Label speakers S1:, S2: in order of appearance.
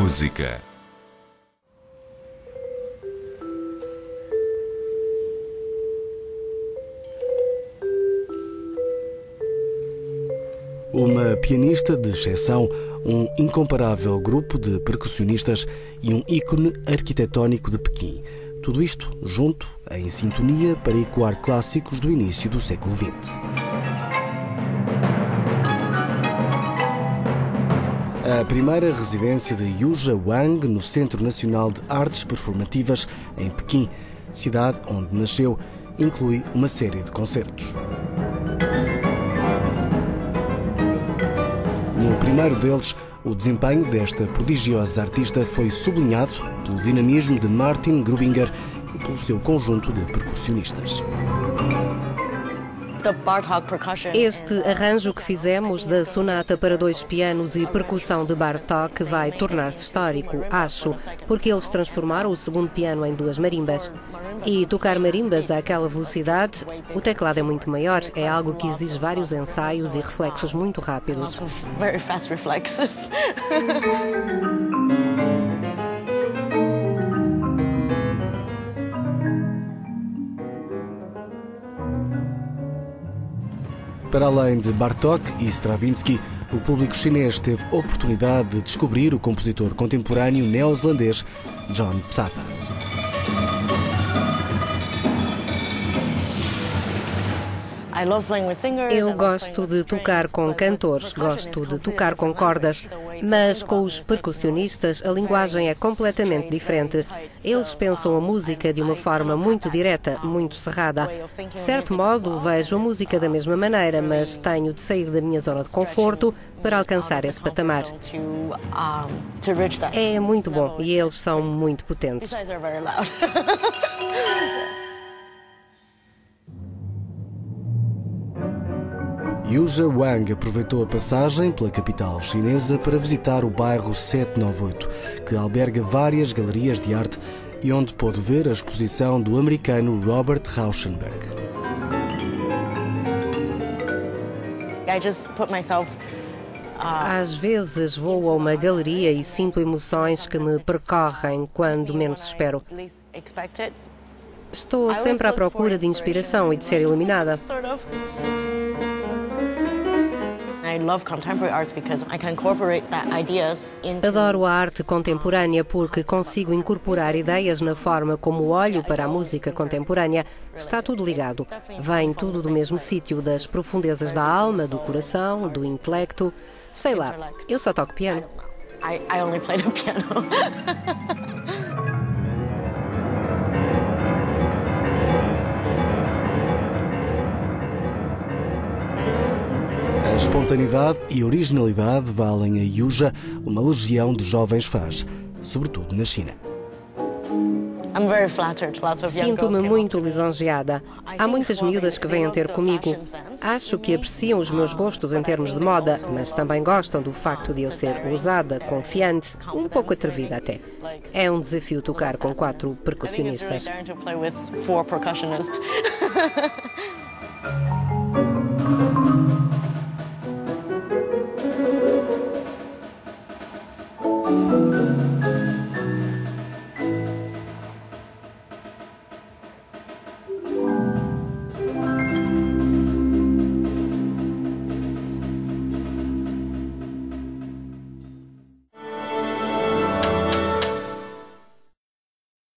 S1: música.
S2: Uma pianista de exceção, um incomparável grupo de percussionistas e um ícone arquitetónico de Pequim. Tudo isto junto, em sintonia, para ecoar clássicos do início do século XX. A primeira residência de Yuja Wang, no Centro Nacional de Artes Performativas, em Pequim, cidade onde nasceu, inclui uma série de concertos. No primeiro deles, o desempenho desta prodigiosa artista foi sublinhado pelo dinamismo de Martin Grubinger e pelo seu conjunto de percussionistas.
S3: Este arranjo que fizemos da sonata para 2 pianos e percussão de Bartók vai tornar-se histórico, acho, porque eles transformaram o segundo piano em 2 marimbas. E tocar marimbas àquela velocidade, o teclado é muito maior, é algo que exige vários ensaios e reflexos muito rápidos.
S2: Para além de Bartók e Stravinsky, o público chinês teve oportunidade de descobrir o compositor contemporâneo neozelandês John Psathas.
S3: Eu gosto de tocar com cantores, gosto de tocar com cordas, mas com os percussionistas a linguagem é completamente diferente. Eles pensam a música de uma forma muito direta, muito cerrada. De certo modo, vejo a música da mesma maneira, mas tenho de sair da minha zona de conforto para alcançar esse patamar. É muito bom e eles são muito potentes.
S2: Yuja Wang aproveitou a passagem pela capital chinesa para visitar o bairro 798, que alberga várias galerias de arte e onde pôde ver a exposição do americano Robert Rauschenberg.
S3: Às vezes vou a uma galeria e sinto emoções que me percorrem quando menos espero. Estou sempre à procura de inspiração e de ser iluminada. Adoro a arte contemporânea porque consigo incorporar ideias na forma como olho para a música contemporânea. Está tudo ligado. Vem tudo do mesmo sítio, das profundezas da alma, do coração, do intelecto. Sei lá, eu só toco piano.
S2: A espontaneidade e originalidade valem a Yuja uma legião de jovens fãs, sobretudo na China.
S3: Sinto-me muito lisonjeada. Há muitas miúdas que vêm ter comigo. Acho que apreciam os meus gostos em termos de moda, mas também gostam do facto de eu ser ousada, confiante, um pouco atrevida até. É um desafio tocar com 4 percussionistas.